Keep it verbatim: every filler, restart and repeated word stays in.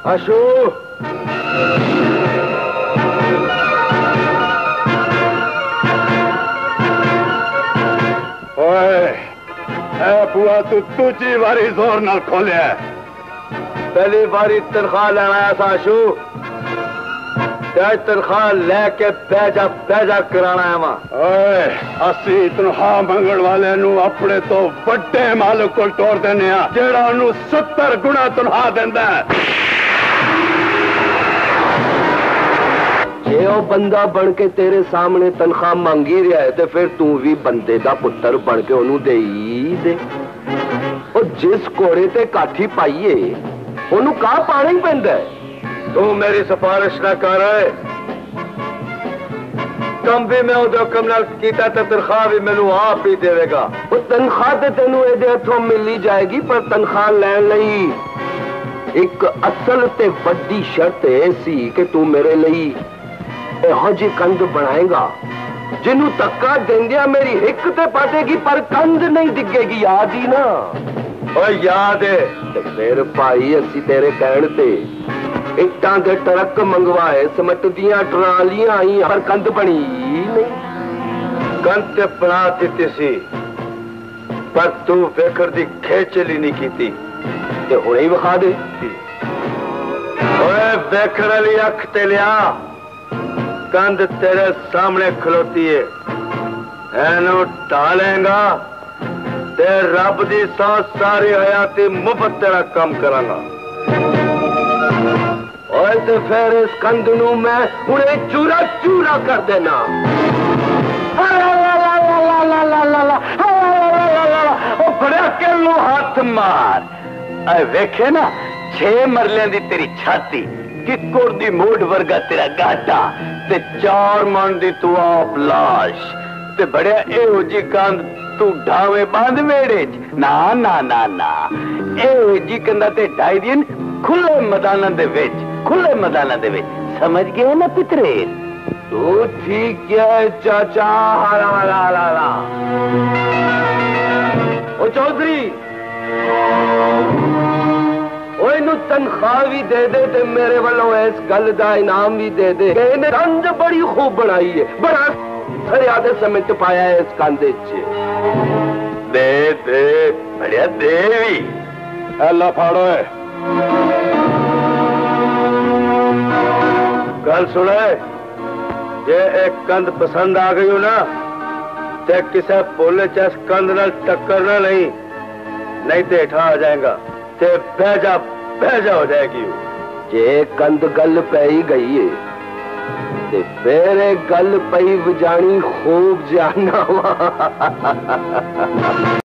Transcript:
आशू बुआ तू दूजी बारी जोर नाल खोलिया। पहली बारी तनख्वाह लेना आया था आशू, तनख्वाह लेके पैजा पैजा कराना है वहां। असी तनख्वाह मंगण वाले नू अपने तो बड़े मालिक को तोड़ देने जेड़ा उन्हें सत्तर गुना तनख्वाह देंदा है। जे ओ बंदा बन के तेरे सामने तनख्वाह मांगी रहा है तो फिर तू भी बंदे दा पुत्र बन के ओनू दे ही दे। और जिस घोड़े ते काठी पाइए ओनू कहा पाना ही पैंदा है। तू मेरी सिफारिश ना कर रहे कम भी मैं उधर हुक्म नाल कीता ते तनख्वाह भी मैनू आप ही देवेगा। वो तनख्वाह ते तेनू इहदे हथों मिली जाएगी पर तनख्वाह लैण लई एक असल ते वड्डी शर्त ए सी कि तू मेरे लई इहो जी कंध बनाएगा जिन्हों धक्का देंदिया मेरी हिक ते पाटेगी पर कंध नहीं डिगेगी। याद ही ना? ओ याद है। ते फिर भाई असी तेरे कहण ते इट्टां दे ट्रक मंगवाए, सीमेंट दियां ट्रालियां आई पर कंध बनी नहीं। कंध ते बना दित्ती सी पर तू वेखर दी खेचली नहीं कीती ते हुणे ही विखा दे। ओए वेखर वाली अख ते लिया, कंध तेरे सामने खलोती है, एनू टालेगा ते रब दी सौ सारी हयाती मुफ्त तेरा कम करांगा। और ते फिर इस कंध नू मैं उन्हें चूरा चूरा कर देना। बड़ा के लो हाथ मार। अरे वेखे ना छे मरलियां दी तेरी छाती, किकुर दी मोड़ वर्गा तेरा गाटा ते चार मन दी तू आप लाश ते बड़े एहो जी कंध तू ढावे बांध वेड़े ना ना ना ना एहो जी कंधा ते ढाई दिन खुले मैदाना दे विच खुले मैदाना दे विच। समझ गए ना पितरे? तू ठीक है चाचा। हाला हाला हाला ओ चौधरी ओनू तनख्वाह भी दे दे ते मेरे वालों इस गल दा इनाम भी दे दे। इन्हें कंध बड़ी खूब बनाई है, बड़ा खड़िया दे सीमेंट पाया है इस कंधे च। दे दे बढ़िया दे भी। अल्लाह फाड़ो है। गल सुने, जे एक कंध पसंद आ गई हो ना ते किसे पोले च इस कंध नाल टक्कर नहीं, नहीं तो हेठा आ जाएगा ते बेजा बेजा हो जाएगी। जे कंध गल पै गई है ते फिर गल पई वजानी खूब जाना।